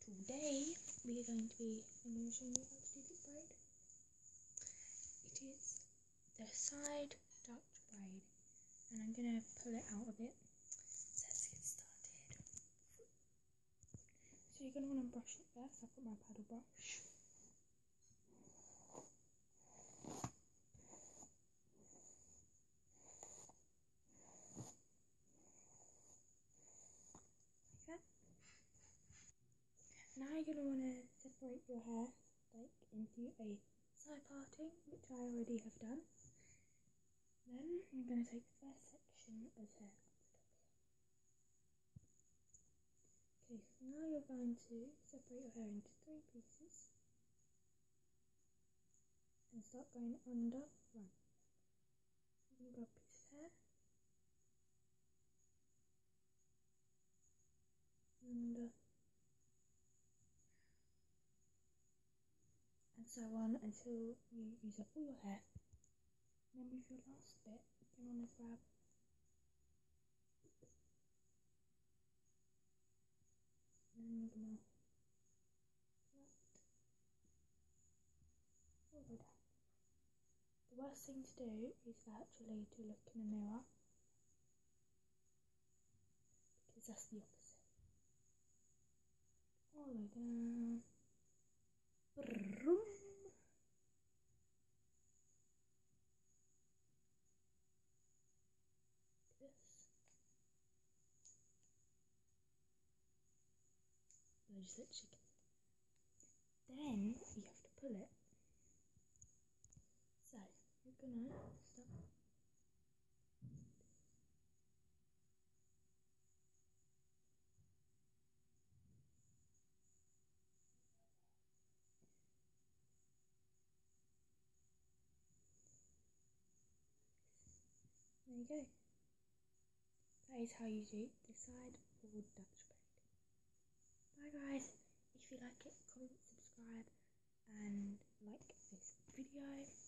Today we are going to be, I'm going to show you how to do this braid. It is the side Dutch braid, and I'm going to pull it out of it. So let's get started. So you're going to want to brush it first. I've got my paddle brush. Like that. Now you're going to want to separate your hair into a side parting, which I already have done. Then I'm going to take the first section of hair up the top here. Okay, so now you're going to separate your hair into 3 pieces and start going under one. You're going to grab a piece of hair, under, and so on until you use up all your hair. And then with your last bit, you're going to want to grab and you're going to flat all the way down. The worst thing to do is actually to look in a mirror, because that's the opposite. All the way down. Vroom. This. Just like chicken. Then you have to pull it. So you're gonna stop. There you go. That is how you do the side forward Dutch braid. Bye guys. If you like it, comment, subscribe and like this video.